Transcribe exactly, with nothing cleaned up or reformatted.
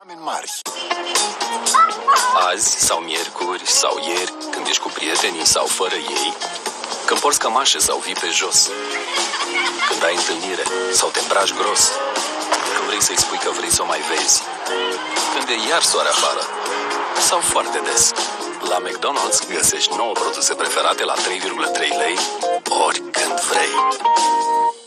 mari. Azi sau miercuri sau ieri, când ești cu prietenii sau fără ei, când porți cămașă sau vii pe jos, când ai întâlnire sau te îmbraci gros, când vrei să-i spui că vrei să o mai vezi, când e iar soare afară sau foarte des. La McDonald's găsești nouă produse preferate la trei virgulă trei lei oricând vrei.